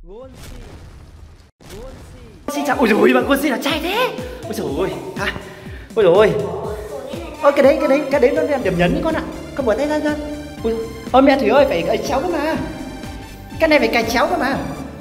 Xin chào. Ôi dồi, bạn cô xin là trai thế. Ôi trời ơi, hả? Ôi rồi. Ôi cái đấy nó là điểm nhấn đấy con ạ. Con bỏ tay ra. Ôi mẹ Thủy ơi, phải cài chéo cơ mà. Cái này phải cài chéo cơ mà.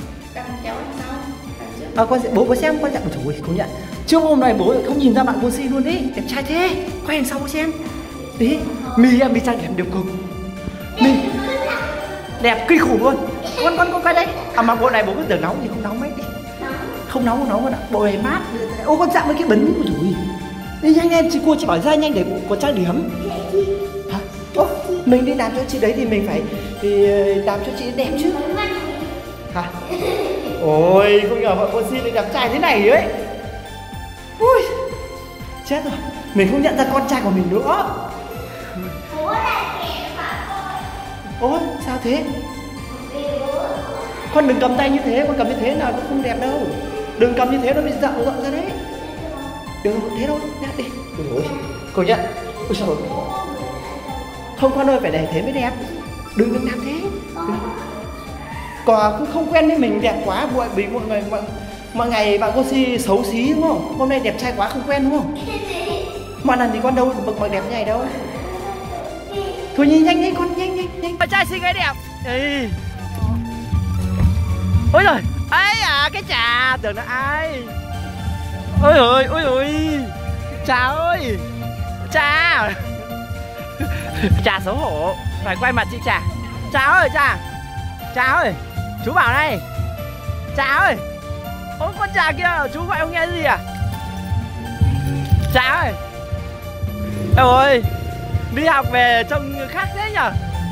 Bố xem con nhận. Ôi trời ơi, công nhận. Trước hôm này bố không nhìn ra bạn cô xin luôn đấy. Đẹp trai thế. Quay đằng sau xem. Đấy, mi trang điểm được cực. Mi đẹp kinh khủng luôn. Con quay đây. À mà bộ này bố cứ tưởng nóng thì không nóng mấy. Không nóng con ạ. Bộ này mát. Ô con chạm với cái bấn. Ôi trời ơi. Đi nhanh em, cô chỉ bảo ra nhanh để có trang điểm. Hả? Ô, mình đi làm cho chị đấy thì mình phải làm cho chị đẹp chứ. Hả? Ôi, không ngờ bọn cô xin lại đẹp trai thế này ấy. Ui, chết rồi. Mình không nhận ra con trai của mình nữa. Ôi, sao thế? Con đừng cầm tay như thế, con cầm như thế nào cũng không đẹp đâu. Đừng cầm như thế, nó bị rộng ra đấy. Đừng thế đâu, nhá đi. Ôi, cô nhận. Ôi trời ơi. Không con ơi, phải để thế mới đẹp. Đừng làm thế. Còn cũng không quen với mình đẹp quá, vì mọi ngày bạn cô si xấu xí đúng không? Hôm nay đẹp trai quá không quen đúng không? Mọi lần thì con đâu bậc đẹp như này đâu. Thôi nhanh đi con, nhanh. Bạn trai xinh gái đẹp. Ê. Ôi giời, ấy à, cái trà tưởng là ai. Ôi ôi Trà ơi. Trà xấu hổ. Phải quay mặt chị Trà. Trà ơi, chú bảo này. Trà ơi. Ôi con Trà kia, chú gọi không nghe gì à? Trà ơi. Ôi, đi học về trông khác thế nhở?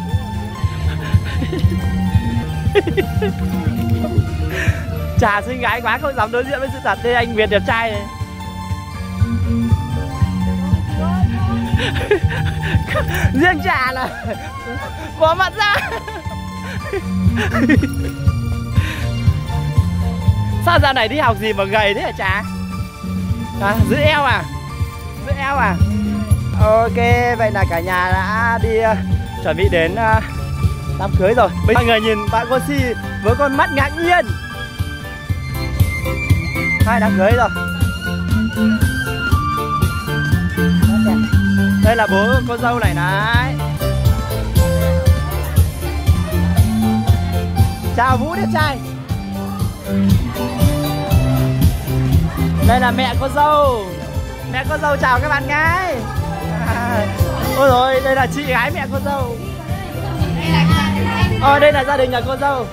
Trà xinh gái quá không dám đối diện với sự thật. Đây anh Việt đẹp trai này. Riêng Trà là bỏ mặt ra. Sao dạo này đi học gì mà gầy thế hả Trà? Giữ eo à? Ok, vậy là cả nhà đã đi chuẩn bị đến đám cưới rồi. Mọi người nhìn bạn cô Si với con mắt ngạc nhiên. Hai đám cưới rồi. Đây là bố cô dâu này đấy. Chào Vũ đẹp trai. Đây là mẹ cô dâu. Mẹ cô dâu chào các bạn gái. Ôi rồi, đây là chị gái mẹ cô dâu. Đây là gia đình nhà cô dâu.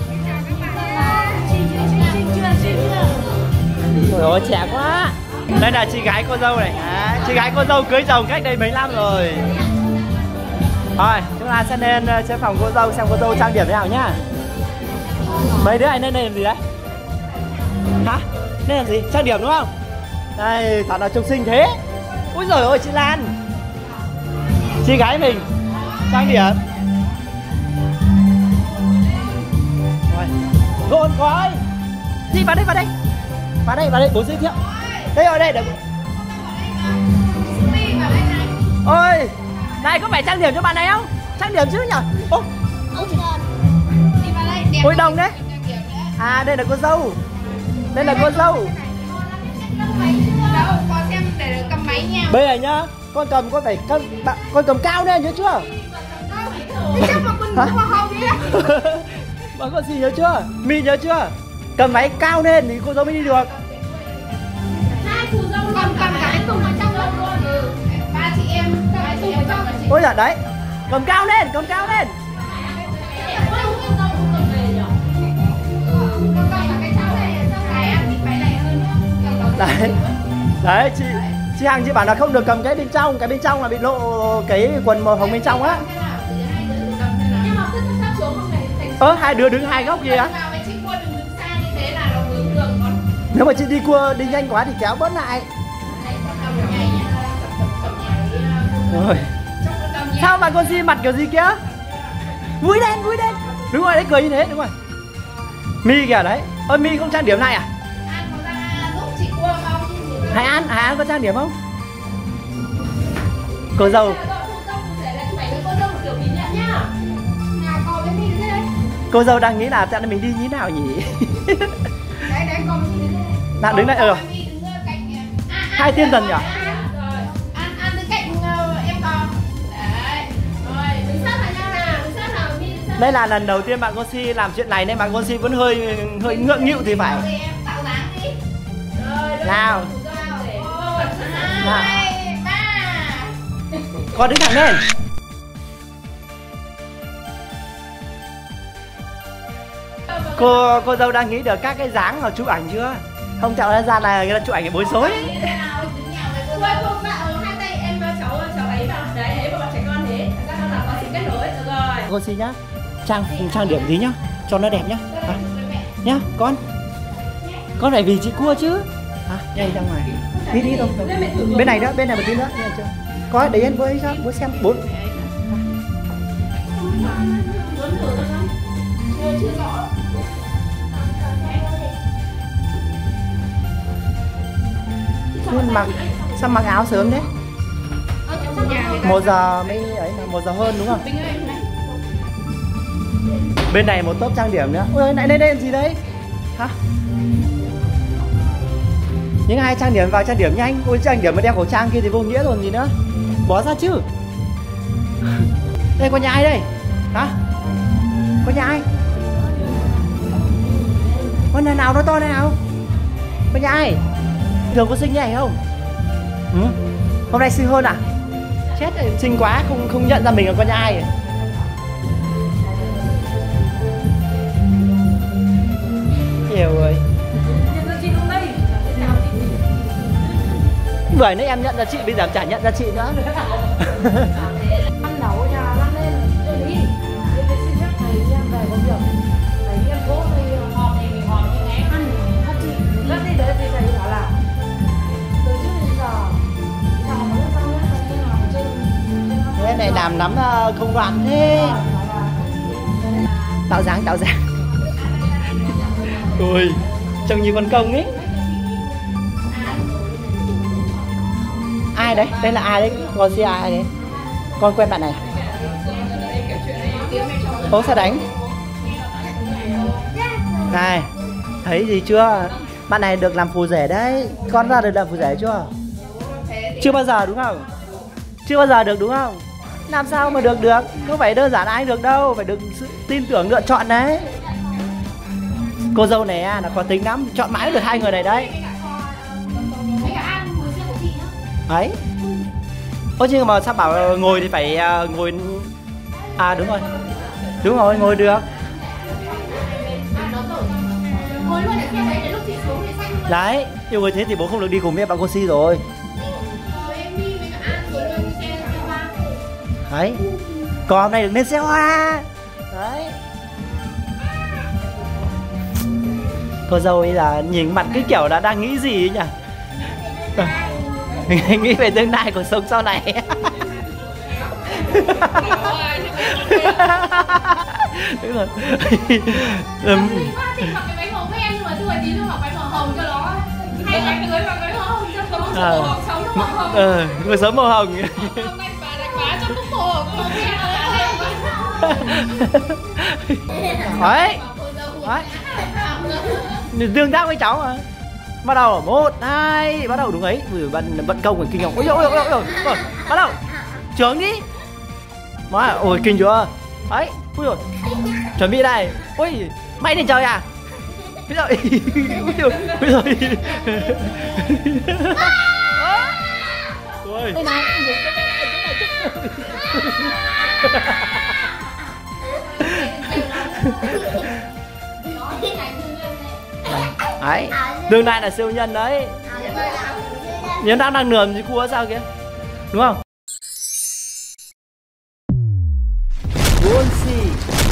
Ôi ôi, trẻ quá. Đây là chị gái cô dâu này. Chị gái cô dâu cưới chồng cách đây mấy năm rồi. Thôi, chúng ta sẽ lên trên phòng cô dâu xem cô dâu trang điểm thế nào nhá. Mấy đứa này lên đây làm gì đấy? Hả? Lên làm gì? Trang điểm đúng không? Đây, thằng nào trông xinh thế. Úi giời ơi, chị Lan. Chị gái mình trang điểm. Rồi. Gôn có ơi. Chị vào đây, bố giới thiệu. Đây rồi, đây. Ôi, này có phải trang điểm cho bạn này không? Trang điểm chứ nhở? Ôi đồng đấy. Đây là cô dâu. Con xem để cầm máy nha. Bây giờ nhá, con cầm cao lên nhớ chưa? Chắc mà quần mà hông đi. Bạn con gì nhớ chưa? Mi nhớ chưa? Cầm máy cao lên thì cô dâu mới đi được. Hai cô dâu cầm cả cái tùng ở trong luôn. Ba chị em ở trong. Ôi giời đấy. Cầm cao lên. Đấy, chị Hằng chị bảo là không được cầm cái bên trong là bị lộ cái quần màu hồng bên trong á. Hai đứa đứng hai góc gì á? Nếu mà chị đi cua đi nhanh quá thì kéo bớt lại. Rồi. Sao bạn con Si mặt kiểu gì kia? Vui đen. Đúng rồi đấy, cười như thế, đúng rồi. Mi kìa đấy. Ôi Mi không trang điểm này à? Hải An có trang điểm không? Cô dâu. Cô dâu đang nghĩ là chắc là mình đi như thế nào nhỉ? Đấy con đi đứng đây. Nào đứng đây hai thiên thần nhỉ? Ăn đứng cạnh em con. Đấy. Rồi, đứng sát vào nhau nào, đứng sát vào Mi. Đây là lần đầu tiên bạn Gosi làm chuyện này nên bạn Gosi vẫn hơi ngượng nghịu thì phải. Em tạo dáng đi. Rồi, nào. 1, 2, 3. Con đứng thẳng lên. Cô dâu đang nghĩ được các cái dáng mà chụp ảnh chưa? Không chọn ra là người ta chụp ảnh bối rối. Hai tay em cháu ấy vào đấy, ấy vào trẻ con thế. Thật ra là con xin kết nối được rồi. Gosi nhá. Trang điểm tí nhá, cho nó đẹp nhá. Nhá, con phải vì chị cua chứ. Đây ra ngoài. Đi thôi. Bên này nữa, bên này một tí nữa. Có để yên với sao? Bố xem. Bố. Chưa rõ. Sao mặc áo sớm đấy? 1 giờ mới ấy là 1 giờ hơn đúng không? Bên này một tốp trang điểm nữa. Ôi lại đây gì đấy? Hả? Những ai trang điểm vào trang điểm nhanh. Ôi trang điểm mà đeo khẩu trang kia thì vô nghĩa rồi gì nữa. Bỏ ra chứ. Đây có nhà ai đây? Hả? Có nhà ai? Con nhà nào nó to này nào? Có nhà ai? Thường có xinh như này không? Ừ? Hôm nay xinh hơn à? Chết rồi, xinh quá, không nhận ra mình là con nhà ai. Hiểu rồi. Vừa nãy em nhận ra chị, bây giờ chả nhận ra chị nữa. Ăn nấu nhà lăn lên, đi đi. Đi xin phép thầy em về công việc. Thầy em cố thì họp thì mình họp như thế ăn hát chị. Rất đi đấy thì thầy bảo là từ trước đến giờ nào mà lúc sau hết thầy nào mà trên. Thế này làm lắm không đoạn thế. Tạo dáng. Ôi, trông như con công ấy. Ai đấy? Đây là ai đấy? Con xin ai đấy? Con quen bạn này. Ố sao đánh? Này, thấy gì chưa? Bạn này được làm phù rể đấy. Con ra được làm phù rể chưa? Chưa bao giờ đúng không? Chưa bao giờ được đúng không? Làm sao mà được? Không phải đơn giản ai được đâu. Phải được sự tin tưởng lựa chọn đấy. Cô dâu này là có tính lắm. Chọn mãi được 2 người này đấy. Ấy. Ôi chứ mà sao bảo ngồi thì phải ngồi. À đúng rồi. Đúng rồi, ngồi được. Đấy, yêu người thế thì bố không được đi cùng với bạn cô Si rồi. Đấy. Còn hôm nay được lên xe hoa. Đấy. Cô dâu bây giờ nhìn mặt cái kiểu là đang nghĩ gì ấy nhỉ? Nghĩ về tương lai cuộc sống sau này. Đúng rồi. Thì mặc cái váy màu đen nhưng mà chưa phải tí nữa mặc váy màu hồng cho nó. Hay đánh cưới mặc váy màu hồng cho nó màu hồng sống nó màu hồng. Cuộc sống màu hồng. Hôm nay bà đánh bá trong lúc màu hồng màu đen Đấy. Đấy. Tương tác với cháu mà. Bắt đầu 1, 2, bắt đầu đúng ấy. Vận công của kinh ngọc. Ôi ôi. Bắt đầu. Trướng đi. Má, ôi kinh chưa? Đấy. Ui rồi. Chuẩn bị đây. Ui, mày lên trời à? Ui rồi. Ui rồi. Ôi. Đấy, tương lai là siêu nhân đấy. Nhân đang nườm gì cua sao kìa. Đúng không? Gosi